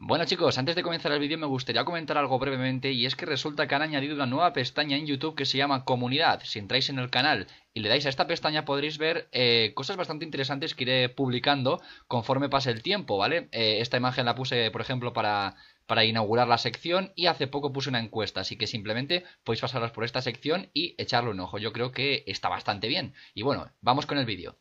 Bueno chicos, antes de comenzar el vídeo me gustaría comentar algo brevemente y es que resulta que han añadido una nueva pestaña en YouTube que se llama Comunidad. Si entráis en el canal y le dais a esta pestaña podréis ver cosas bastante interesantes que iré publicando conforme pase el tiempo, ¿vale? Esta imagen la puse, por ejemplo, para inaugurar la sección y hace poco puse una encuesta, así que simplemente podéis pasaros por esta sección y echarle un ojo. Yo creo que está bastante bien. Y bueno, vamos con el vídeo.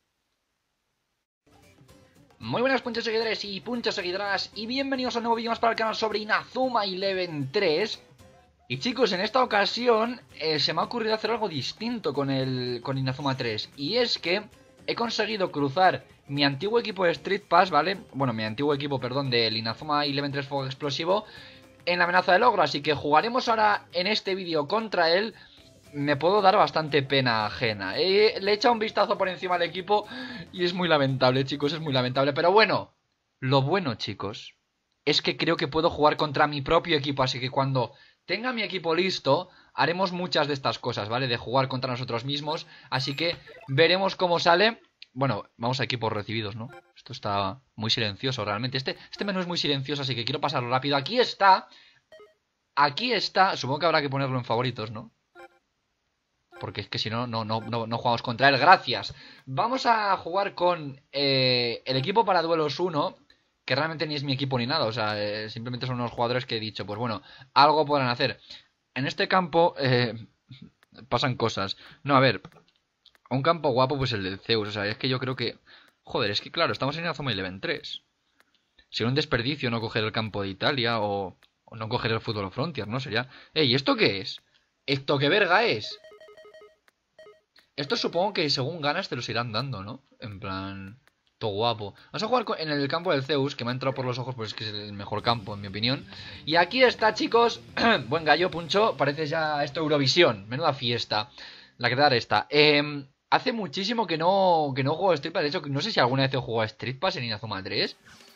Muy buenas puntos seguidores y puntos seguidoras y bienvenidos a un nuevo vídeo más para el canal sobre Inazuma Eleven 3. Y chicos, en esta ocasión se me ha ocurrido hacer algo distinto con Inazuma 3. Y es que he conseguido cruzar mi antiguo equipo de Street Pass, ¿vale? Bueno, mi antiguo equipo, perdón, del Inazuma Eleven 3 Fuego Explosivo en la amenaza de logro. Así que jugaremos ahora en este vídeo contra él. Me puedo dar bastante pena ajena. Le he echado un vistazo por encima del equipo y es muy lamentable, chicos, es muy lamentable. Pero bueno, lo bueno, chicos, es que creo que puedo jugar contra mi propio equipo. Así que cuando tenga mi equipo listo, haremos muchas de estas cosas, ¿vale? De jugar contra nosotros mismos. Así que veremos cómo sale. Bueno, vamos a equipos recibidos, ¿no? Esto está muy silencioso, realmente. Este menú es muy silencioso, así que quiero pasarlo rápido. Aquí está. Aquí está. Supongo que habrá que ponerlo en favoritos, ¿no? Porque es que si no, no jugamos contra él. Gracias. Vamos a jugar con el equipo para duelos 1. Que realmente ni es mi equipo ni nada. O sea, simplemente son unos jugadores que he dicho, pues bueno, algo podrán hacer. En este campo pasan cosas. No, a ver, un campo guapo pues el del Zeus. O sea, es que yo creo que... Joder, es que claro, estamos en Inazuma Eleven 3. Sería un desperdicio no coger el campo de Italia o no coger el Fútbol Frontier, ¿no? Sería... Ey, ¿esto qué es? ¿Esto qué verga es? Esto supongo que según ganas te los irán dando, ¿no? En plan... Todo guapo. Vamos a jugar en el campo del Zeus, que me ha entrado por los ojos, pues es que es el mejor campo, en mi opinión. Y aquí está, chicos. Buen gallo, Puncho. Parece ya esto Eurovisión. Menuda fiesta. La que te daré esta. Hace muchísimo que no juego a Street Pass. De hecho, no sé si alguna vez he jugado a Street Pass en Inazuma 3.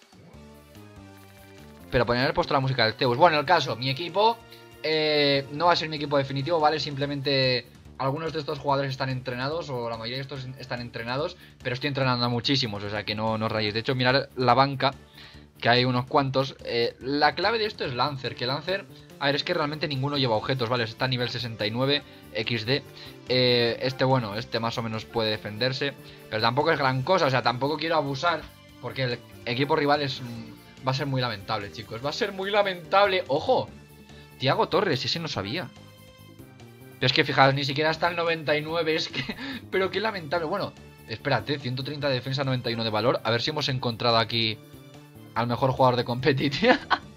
Pero podrían haber puesto la música del Zeus. Bueno, el caso, mi equipo no va a ser mi equipo definitivo, ¿vale? Simplemente... Algunos de estos jugadores están entrenados, o la mayoría de estos están entrenados, pero estoy entrenando a muchísimos, o sea que no os rayéis. De hecho, mirad la banca, que hay unos cuantos. La clave de esto es Lancer, que Lancer... A ver, es que realmente ninguno lleva objetos, ¿vale? Está a nivel 69, XD. Bueno, este más o menos puede defenderse, pero tampoco es gran cosa, o sea, tampoco quiero abusar, porque el equipo rival va a ser muy lamentable, chicos. Va a ser muy lamentable. ¡Ojo! Thiago Torres, ese no sabía. Pero es que fijaos, ni siquiera está el 99, es que... Pero qué lamentable. Bueno, espérate, 130 de defensa, 91 de valor. A ver si hemos encontrado aquí al mejor jugador de competitiva.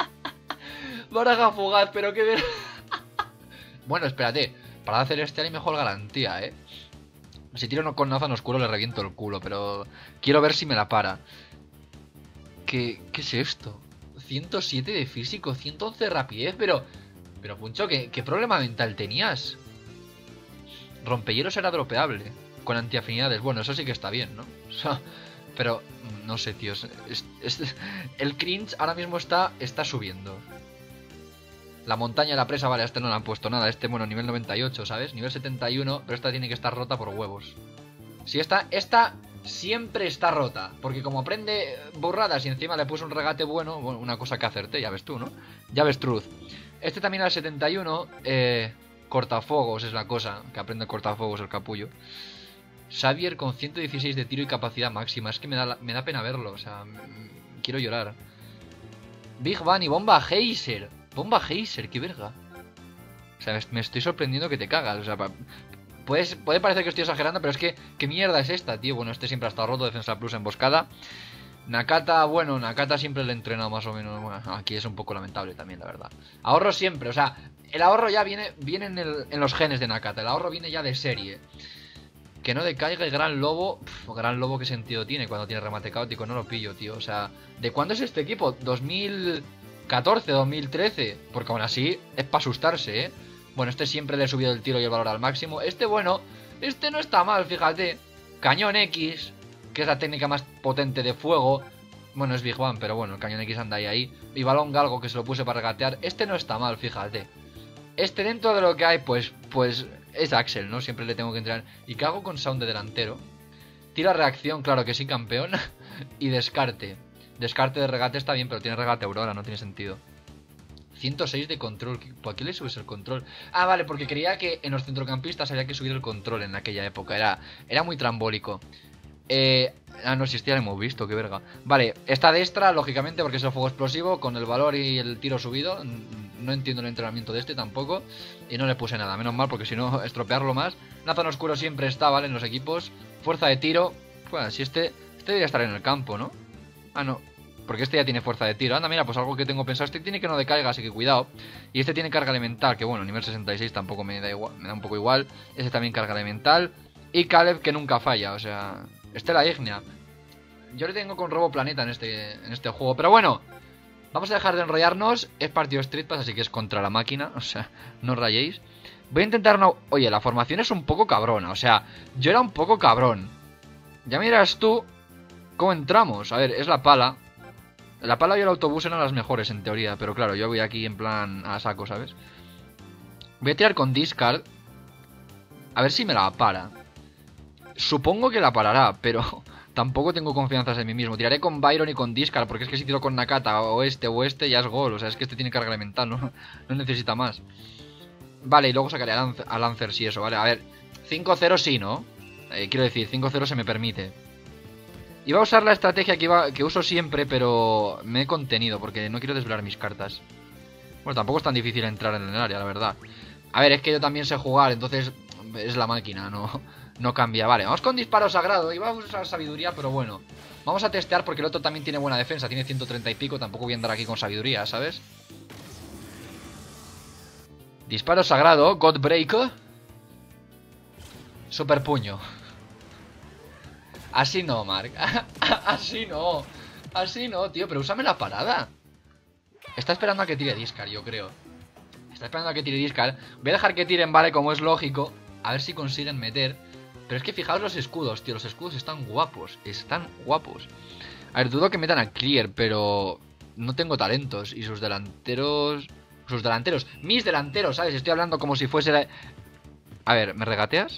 Baraja fugaz, pero qué... Bueno, espérate. Para hacer este hay mejor garantía, ¿eh? Si tiro con Nazan Oscuro le reviento el culo, pero... Quiero ver si me la para. ¿Qué es esto? 107 de físico, 111 de rapidez, pero... Pero, Puncho, ¿qué problema mental tenías? Rompehielos era dropeable, con antiafinidades. Bueno, eso sí que está bien, ¿no? O sea, pero, no sé, tío. El cringe ahora mismo está subiendo. La montaña de la presa, vale, a este no le han puesto nada. Este, bueno, nivel 98, ¿sabes? Nivel 71, pero esta tiene que estar rota por huevos. Si esta siempre está rota, porque como aprende burradas y encima le puso un regate bueno, una cosa que acerté, ya ves tú, ¿no? Ya ves truth. Este también al 71, cortafuegos es la cosa, que aprende cortafuegos el capullo. Xavier con 116 de tiro y capacidad máxima, es que me da pena verlo, o sea, quiero llorar. Big Bang y Bomba Geyser. Bomba Geyser, qué verga. O sea, me estoy sorprendiendo que te cagas, o sea, puede parecer que estoy exagerando, pero es que, ¿qué mierda es esta, tío? Bueno, este siempre ha estado roto, defensa plus emboscada. Nakata, bueno, Nakata siempre le he entrenado más o menos. Bueno, aquí es un poco lamentable también, la verdad. Ahorro siempre, o sea, el ahorro ya viene en los genes de Nakata. El ahorro viene ya de serie. Que no decaiga el Gran Lobo. Gran Lobo, ¿qué sentido tiene cuando tiene remate caótico? No lo pillo, tío. O sea, ¿de cuándo es este equipo? ¿2014, 2013? Porque aún así es para asustarse, ¿eh? Bueno, este siempre le he subido el tiro y el valor al máximo. Bueno, este no está mal, fíjate. Cañón X, que es la técnica más potente de fuego. Bueno, es Big Bang, pero bueno, el cañón X anda ahí. Y balón galgo, que se lo puse para regatear. Este no está mal, fíjate. Este dentro de lo que hay, pues es Axel, ¿no? Siempre le tengo que entrenar. ¿Y qué hago con Sound de delantero? Tira reacción, claro que sí, campeón. Y descarte. Descarte de regate está bien, pero tiene regate Aurora, no tiene sentido. 106 de control. ¿Por qué le subes el control? Ah, vale, porque creía que en los centrocampistas había que subir el control en aquella época. Era muy trambólico. No, si este ya lo hemos visto, qué verga. Vale, esta de extra, lógicamente, porque es el fuego explosivo, con el valor y el tiro subido. No entiendo el entrenamiento de este tampoco. Y no le puse nada, menos mal, porque si no, estropearlo más. Nathan Oscuro siempre está, ¿vale? En los equipos. Fuerza de tiro. Bueno, si este debería estar en el campo, ¿no? Ah, no. Porque este ya tiene fuerza de tiro. Anda, mira, pues algo que tengo pensado. Este tiene que no decaiga, así que cuidado. Y este tiene carga elemental, que bueno, nivel 66 tampoco me da igual, me da un poco igual. Este también carga elemental. Y Caleb, que nunca falla, o sea... Estela Ígnea. Yo le tengo con robo planeta en este juego. Pero bueno, vamos a dejar de enrollarnos. Es partido Street Pass, así que es contra la máquina. O sea, no os rayéis. Voy a intentar no... Oye, la formación es un poco cabrona. O sea, yo era un poco cabrón. Ya miras tú cómo entramos. A ver, es la pala. La pala y el autobús eran las mejores en teoría. Pero claro, yo voy aquí en plan a saco, ¿sabes? Voy a tirar con discard. A ver si me la para. Supongo que la parará, pero tampoco tengo confianza en mí mismo. Tiraré con Byron y con discard, porque es que si tiro con Nakata o este ya es gol. O sea, es que este tiene carga elemental, no necesita más. Vale, y luego sacaré a Lancers y eso, vale. A ver, 5-0 sí, ¿no? Quiero decir, 5-0 se me permite. Iba a usar la estrategia que uso siempre, pero me he contenido porque no quiero desvelar mis cartas. Bueno, tampoco es tan difícil entrar en el área, la verdad. A ver, es que yo también sé jugar, entonces es la máquina, no cambia. Vale, vamos con disparo sagrado. Iba a usar sabiduría, pero bueno. Vamos a testear porque el otro también tiene buena defensa. Tiene 130 y pico, tampoco voy a andar aquí con sabiduría, ¿sabes? Disparo sagrado, Godbreaker. Super puño. Así no, Mark. Así no. Así no, tío. Pero úsame la parada. Está esperando a que tire discard, yo creo. Está esperando a que tire discard. Voy a dejar que tiren, vale, como es lógico. A ver si consiguen meter. Pero es que fijaos los escudos, tío. Los escudos están guapos. Están guapos. A ver, dudo que metan a Clear, pero no tengo talentos. Y sus delanteros... Mis delanteros, ¿sabes? Estoy hablando como si fuese... A ver, ¿me regateas?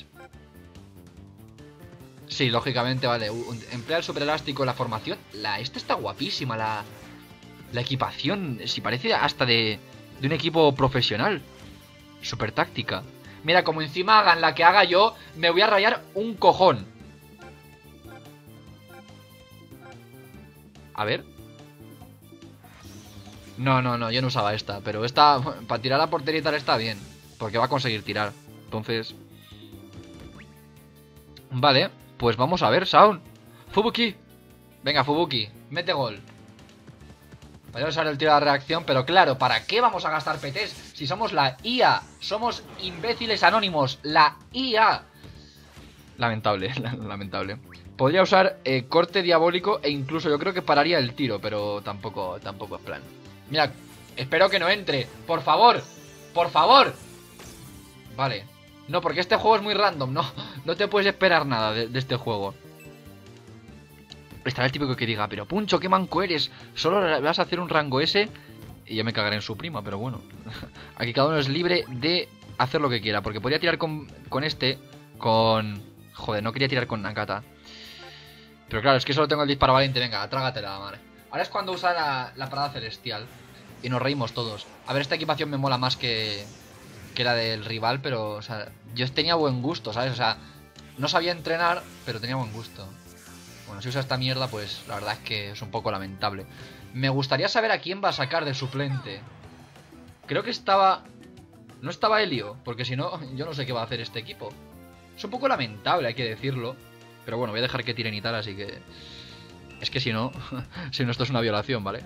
Sí, lógicamente, vale. Emplea el super elástico, la formación. Esta está guapísima, la equipación. Si parece hasta de un equipo profesional. Super táctica. Mira, como encima hagan la que haga yo, me voy a rayar un cojón. A ver. No, yo no usaba esta. Pero esta, para tirar a portería y tal, está bien. Porque va a conseguir tirar. Entonces... Vale, pues vamos a ver, Sound. Fubuki. Venga, Fubuki, mete gol. Voy a usar el tiro de reacción, pero claro, ¿para qué vamos a gastar PTs si somos la IA? Somos imbéciles anónimos, la IA. Lamentable, lamentable. Podría usar corte diabólico e incluso yo creo que pararía el tiro, pero tampoco es plan. Mira, espero que no entre. Por favor, por favor. Vale. No, porque este juego es muy random, no te puedes esperar nada de este juego. Estará el típico que diga, pero Puncho, qué manco eres. Solo vas a hacer un rango S. Y yo me cagaré en su prima, pero bueno. Aquí cada uno es libre de hacer lo que quiera. Porque podría tirar con este. Joder, no quería tirar con Nakata. Pero claro, es que solo tengo el disparo valiente. Venga, trágatela, madre. Ahora es cuando usa la parada celestial. Y nos reímos todos. A ver, esta equipación me mola más que la del rival, pero, o sea, yo tenía buen gusto, ¿sabes? O sea, no sabía entrenar, pero tenía buen gusto. Bueno, si usa esta mierda, pues la verdad es que es un poco lamentable. Me gustaría saber a quién va a sacar de suplente. Creo que estaba... No estaba Helio, porque si no, yo no sé qué va a hacer este equipo. Es un poco lamentable, hay que decirlo. Pero bueno, voy a dejar que tiren y tal, así que... Es que si no, si no, esto es una violación, ¿vale?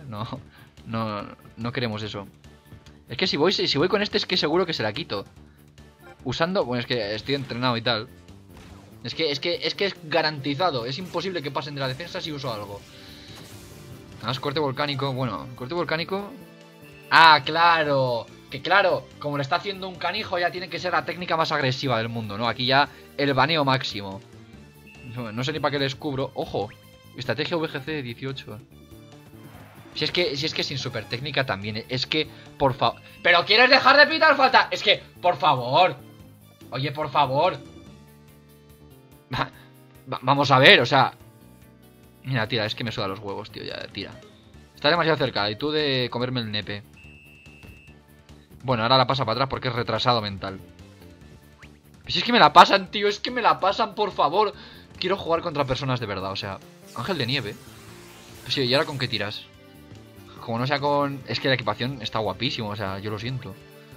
No queremos eso. Es que si voy con este es que seguro que se la quito. Usando... Bueno, es que estoy entrenado y tal. Es que es garantizado. Es imposible que pasen de la defensa si uso algo. Además, corte volcánico. Bueno, corte volcánico. ¡Ah, claro! Que claro, como le está haciendo un canijo, ya tiene que ser la técnica más agresiva del mundo, ¿no? Aquí ya el baneo máximo. No sé ni para qué les cubro. ¡Ojo! Estrategia VGC 18. Si es que sin super técnica también. Es que, por favor. ¿Pero quieres dejar de pitar falta? Es que, por favor. Oye, por favor. Vamos a ver, o sea. Mira, tira, es que me suda los huevos, tío. Ya, tira. Está demasiado cerca y tú de comerme el nepe. Bueno, ahora la pasa para atrás porque es retrasado mental. Si es que me la pasan, tío, es que me la pasan, por favor. Quiero jugar contra personas de verdad, o sea, ángel de nieve. Pues sí, ¿y ahora con qué tiras? Como no sea con... Es que la equipación está guapísimo, o sea, yo lo siento.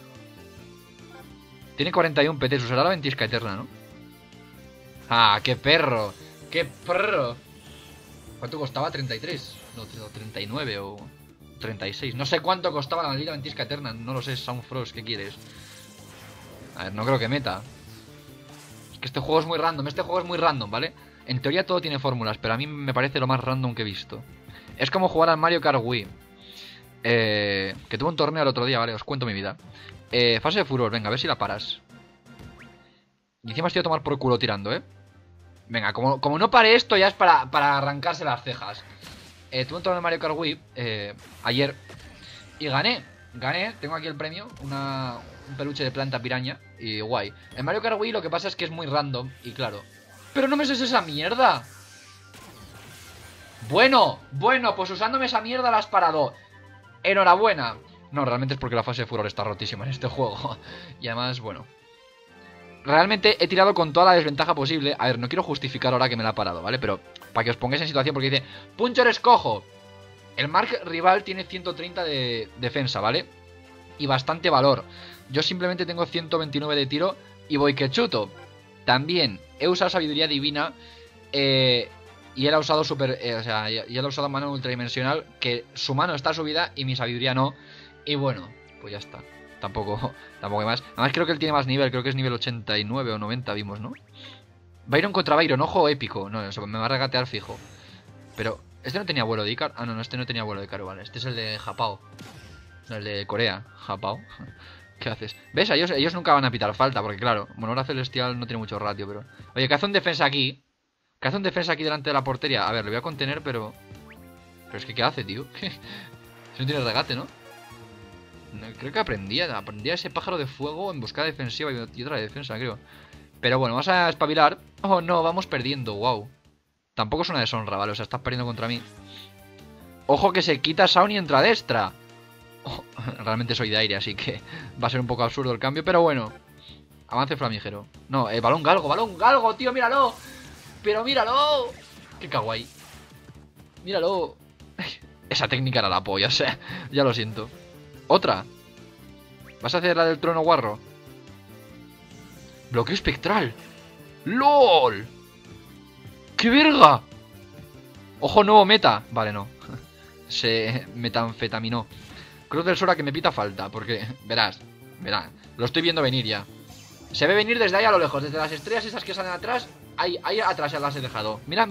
Tiene 41 PT, usará la ventisca eterna, ¿no? ¡Ah, qué perro! ¡Qué perro! ¿Cuánto costaba? 33. No, 39 o 36. No sé cuánto costaba la maldita ventisca eterna. No lo sé, Soundfrost, ¿qué quieres? A ver, no creo que meta. Es que este juego es muy random. Este juego es muy random, ¿vale? En teoría todo tiene fórmulas, pero a mí me parece lo más random que he visto. Es como jugar al Mario Kart Wii. Que tuve un torneo el otro día, ¿vale? Os cuento mi vida. Fase de furor, venga, a ver si la paras. Y encima estoy a tomar por culo tirando, ¿eh? Venga, como no pare esto, ya es para arrancarse las cejas. Tuve un torneo de Mario Kart Wii ayer y gané. Tengo aquí el premio, un peluche de planta piraña. Y guay. En Mario Kart Wii lo que pasa es que es muy random. Y claro. ¡Pero no me sé esa mierda! Bueno, pues usándome esa mierda la has parado. Enhorabuena. No, realmente es porque la fase de furor está rotísima en este juego. Y además, bueno, realmente he tirado con toda la desventaja posible. A ver, no quiero justificar ahora que me la ha parado, ¿vale? Pero para que os pongáis en situación, porque dice Puncher es cojo. El Mark rival tiene 130 de defensa, ¿vale? Y bastante valor. Yo simplemente tengo 129 de tiro y voy que chuto. También he usado sabiduría divina y él ha usado y él ha usado mano ultradimensional, que su mano está subida y mi sabiduría no. Y bueno, pues ya está. Tampoco hay más. Además creo que él tiene más nivel, creo que es nivel 89 o 90 vimos, ¿no? Byron contra Byron, ojo épico. No, eso me va a regatear fijo. Pero, ¿este no tenía vuelo de Icar? Ah, no, este no tenía vuelo de Icar, vale. Este es el de Japao. No, el de Corea, Japao. ¿Qué haces? ¿Ves? Ellos nunca van a pitar falta, porque claro, Monora Celestial no tiene mucho ratio, pero... Oye, ¿qué hace un defensa aquí? ¿Qué hace un defensa aquí delante de la portería? A ver, le voy a contener, pero... Pero es que, ¿qué hace, tío? Si no tiene regate, ¿no? Creo que aprendía ese pájaro de fuego en buscada defensiva y otra de defensa, creo. Pero bueno, vamos a espabilar. Oh, no, vamos perdiendo, wow. Tampoco es una deshonra, ¿vale? O sea, estás perdiendo contra mí. Ojo que se quita Sound y entra Destra. Oh, realmente soy de aire, así que va a ser un poco absurdo el cambio, pero bueno. Avance flamígero. No, balón galgo, tío, míralo. Pero míralo. Qué kawaii. Míralo. Esa técnica era la polla, o sea, ya lo siento. Otra. ¿Vas a hacer la del trono guarro? Bloqueo espectral. ¡LOL! ¡Qué verga! Ojo, nuevo meta. Vale, no. Se metanfetaminó. Cruz del Sora que me pita falta. Porque, verás. Lo estoy viendo venir ya. Se ve venir desde ahí a lo lejos. Desde las estrellas esas que salen atrás. Ahí atrás ya las he dejado. Mira.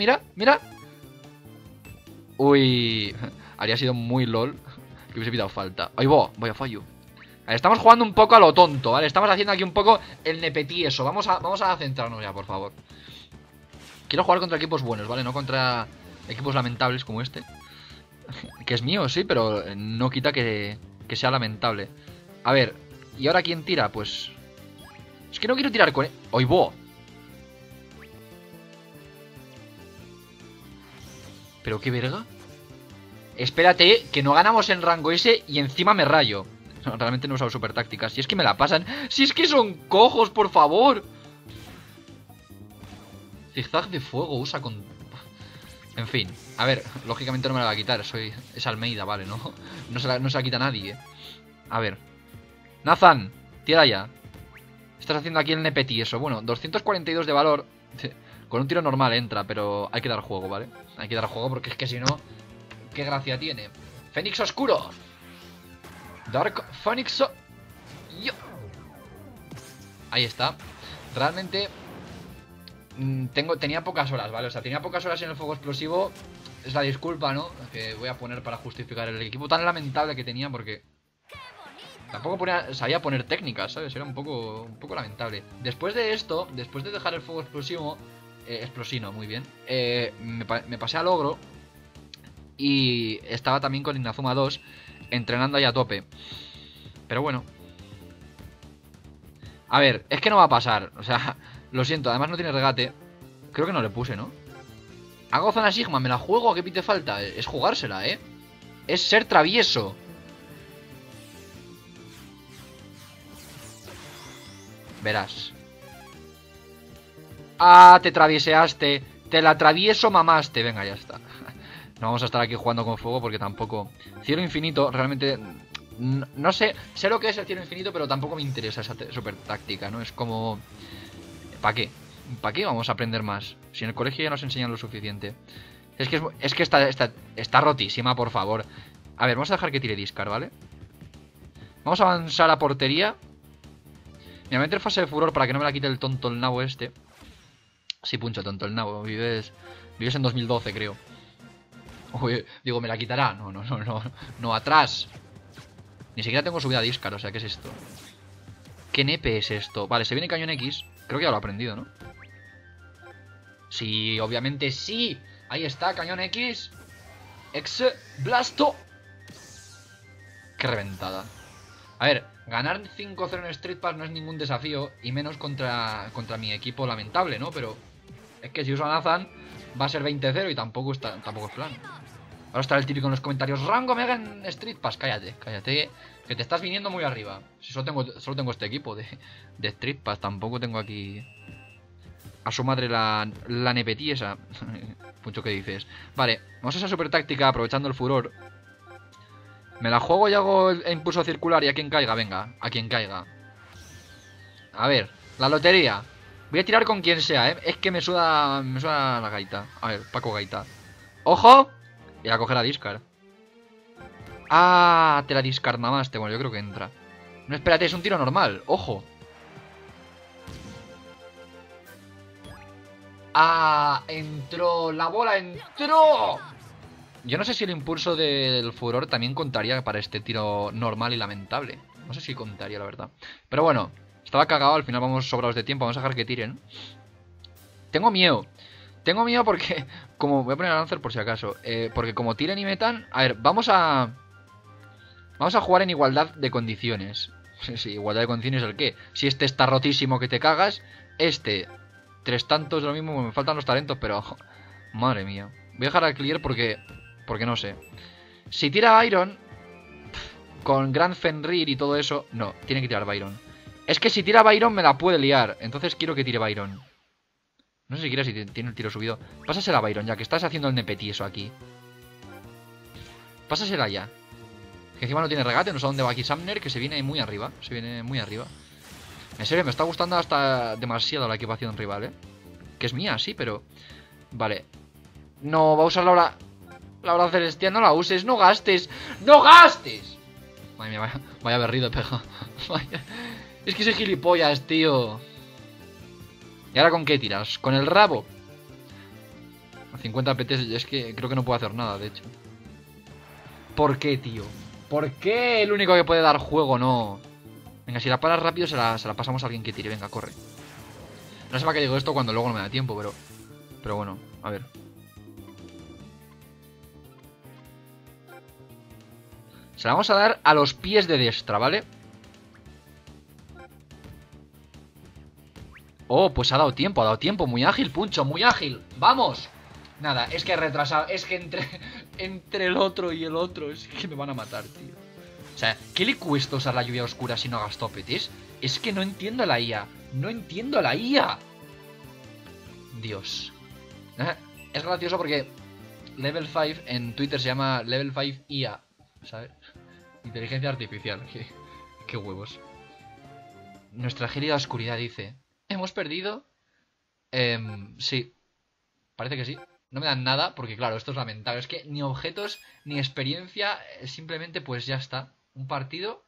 Uy. Habría sido muy LOL que hubiese pitado falta. Ahí va, vaya fallo. Estamos jugando un poco a lo tonto, ¿vale? Estamos haciendo aquí un poco el nepetí eso. Vamos a centrarnos ya, por favor. Quiero jugar contra equipos buenos, ¿vale? No contra equipos lamentables como este. Que es mío, sí, pero no quita que sea lamentable. A ver, ¿y ahora quién tira? Pues... Es que no quiero tirar con... ¡Oy, bo! ¿Pero qué verga? Espérate, que no ganamos en rango ese y encima me rayo. No, realmente no he usado super tácticas. Si es que me la pasan. Si es que son cojos, por favor. Zigzag de fuego usa con... En fin, a ver, lógicamente no me la va a quitar. Es Almeida, vale, ¿no? No se la quita nadie, A ver. Nathan, tira ya. Estás haciendo aquí el nepeti eso. Bueno, 242 de valor. Con un tiro normal entra, pero hay que dar juego, ¿vale? Hay que dar juego porque es que si no... ¿Qué gracia tiene? Fénix Oscuro. Dark Fénix. Ahí está. Realmente tenía pocas horas, ¿vale? O sea, tenía pocas horas en el fuego explosivo. Es la disculpa, ¿no? Que voy a poner para justificar el equipo tan lamentable que tenía, porque tampoco sabía poner técnicas, ¿sabes? Era un poco lamentable. Después de esto, después de dejar el fuego explosivo, explosino, muy bien, me pasé al ogro. Y estaba también con Inazuma 2 entrenando ahí a tope. Pero bueno. A ver, es que no va a pasar. O sea, lo siento, además no tiene regate. Creo que no le puse, ¿no? Hago zona Sigma, me la juego, ¿a qué pite falta? Es jugársela, ¿eh? Es ser travieso. Verás. Ah, te travieseaste. Te la travieso mamaste. Venga, ya está. No vamos a estar aquí jugando con fuego porque tampoco... Cielo infinito, realmente... No sé, sé lo que es el cielo infinito, pero tampoco me interesa esa super táctica, ¿no? Es como... ¿Para qué? ¿Para qué vamos a aprender más? Si en el colegio ya nos enseñan lo suficiente. Es que está rotísima, por favor. A ver, vamos a dejar que tire discard, ¿vale? Vamos a avanzar a portería. Me voy a meter fase de furor para que no me la quite el tonto el nabo este. Sí, puncho, tonto el nabo. Vives en 2012, creo. Uy, digo, ¿me la quitará? No, atrás. Ni siquiera tengo subida a discard, o sea, ¿qué es esto? ¿Qué nepe es esto? Vale, se viene cañón X. Creo que ya lo he aprendido, ¿no? Sí, obviamente sí. Ahí está, cañón X. Ex Blasto. Qué reventada. A ver, ganar 5-0 en Street Pass no es ningún desafío. Y menos contra mi equipo lamentable, ¿no? Pero es que si usan Nathan va a ser 20-0 y tampoco es plan. Ahora estará el típico en los comentarios: Rango Mega en Street Pass. Cállate, cállate, que te estás viniendo muy arriba. Si solo tengo este equipo de Street Pass. Tampoco tengo aquí a su madre la nepetí esa. Mucho que dices. Vale, vamos a esa super táctica aprovechando el furor. Me la juego y hago el impulso circular y a quien caiga, venga, a quien caiga. A ver, la lotería. Voy a tirar con quien sea, es que me suda la gaita. A ver, Paco Gaita. ¡Ojo! Y a coger a discard. Ah, te la discard mamaste. Bueno, yo creo que entra. No, espérate, es un tiro normal, ojo. Ah, entró, la bola entró. Yo no sé si el impulso del furor también contaría para este tiro normal y lamentable. No sé si contaría, la verdad. Pero bueno, estaba cagado, al final vamos sobrados de tiempo. Vamos a dejar que tiren. Tengo miedo. Tengo miedo porque... Como voy a poner a Lancer por si acaso. Porque como tiren y metan... A ver, vamos a jugar en igualdad de condiciones. Sí, igualdad de condiciones el qué. Si este está rotísimo que te cagas. Este... 3 tantos lo mismo, me faltan los talentos, pero... Madre mía. Voy a dejar a clear porque no sé. Si tira Byron con Gran Fenrir y todo eso... No, tiene que tirar Byron. Es que si tira Byron me la puede liar. Entonces quiero que tire Byron. No sé siquiera si tiene el tiro subido. Pásasela a Byron, ya que estás haciendo el nepeti eso aquí. Pásasela ya. Que encima no tiene regate, no sé dónde va aquí Sumner, que se viene muy arriba. Se viene muy arriba. En serio, me está gustando hasta demasiado la equipación rival, que es mía, sí, pero... Vale. No, va a usar la hora celestial, no la uses, no gastes. ¡No gastes! Madre mía, vaya berrido pega. Es que soy gilipollas, tío. ¿Y ahora con qué tiras? ¿Con el rabo? A 50 PTs es que creo que no puedo hacer nada, de hecho. ¿Por qué, tío? ¿Por qué el único que puede dar juego no? Venga, si la paras rápido se la pasamos a alguien que tire. Venga, corre. No sé para qué digo esto cuando luego no me da tiempo, pero bueno, a ver. Se la vamos a dar a los pies de Destra, ¿vale? Oh, pues ha dado tiempo. Muy ágil, Puncho, muy ágil. ¡Vamos! Nada, es que he retrasado. Es que entre el otro y el otro es que me van a matar, tío. O sea, ¿qué le cuesta usar la lluvia oscura si no gastó petis? Es que no entiendo la IA. No entiendo la IA. Dios. Es gracioso porque Level 5 en Twitter se llama Level 5 IA, ¿sabes? Inteligencia artificial. Qué huevos. Nuestra gélida oscuridad dice: ¿hemos perdido? Sí. Parece que sí. No me dan nada porque, claro, esto es lamentable. Es que ni objetos ni experiencia. Simplemente pues ya está. Un partido.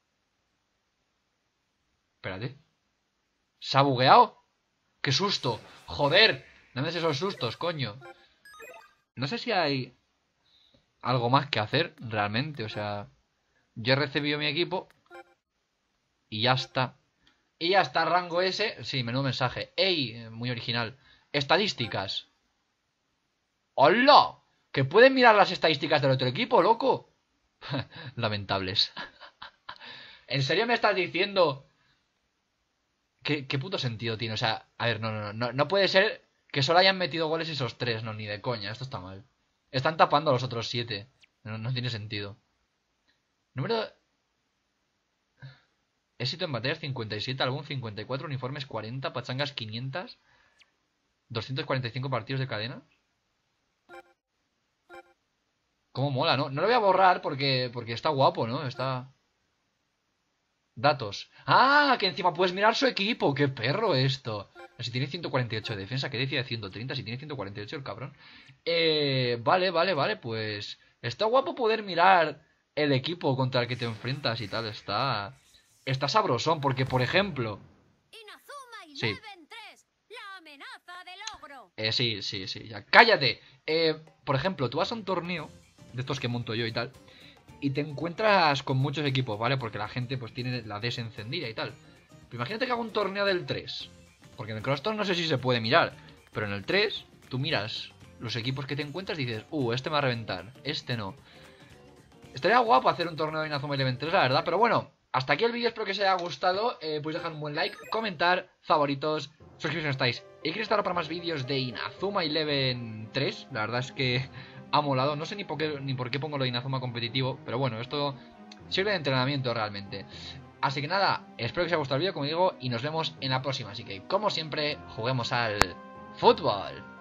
Espérate. ¿Se ha bugueado? ¡Qué susto! ¡Joder! Dame esos sustos, coño. No sé si hay algo más que hacer realmente. O sea, yo he recibido mi equipo y ya está. Y ya está, rango S. Sí, menudo mensaje. ¡Ey! Muy original. Estadísticas. ¡Hola! ¿Que pueden mirar las estadísticas del otro equipo, loco? Lamentables. ¿En serio me estás diciendo? ¿Qué puto sentido tiene? O sea, a ver, no puede ser que solo hayan metido goles esos 3, no, ni de coña, esto está mal. Están tapando a los otros 7. No tiene sentido. Número... Éxito en batallas 57, álbum 54, uniformes 40, pachangas 500, 245 partidos de cadena. Cómo mola, ¿no? No lo voy a borrar porque está guapo, ¿no? Está... Datos. ¡Ah! Que encima puedes mirar su equipo. ¡Qué perro esto! Si tiene 148 de defensa, ¿qué decía de 130? Si tiene 148 el cabrón. Vale, pues... Está guapo poder mirar el equipo contra el que te enfrentas y tal. Está sabrosón, porque por ejemplo... Sí. Sí, ya. ¡Cállate! Por ejemplo, tú vas a un torneo de estos que monto yo y tal, y te encuentras con muchos equipos, ¿vale? Porque la gente pues tiene la DS encendida y tal. Pero imagínate que hago un torneo del 3. Porque en el Crosstalk no sé si se puede mirar. Pero en el 3, tú miras los equipos que te encuentras y dices, este me va a reventar, este no. Estaría guapo hacer un torneo de Inazuma Eleven 3, la verdad. Pero bueno, hasta aquí el vídeo, espero que os haya gustado. Podéis dejar un buen like, comentar, favoritos, suscribiros si no estáis. Y queréis estar para más vídeos de Inazuma Eleven 3. La verdad es que ha molado. No sé ni por qué pongo lo de Inazuma competitivo, pero bueno, esto sirve de entrenamiento realmente. Así que nada, espero que os haya gustado el vídeo, como digo, y nos vemos en la próxima. Así que, como siempre, juguemos al fútbol.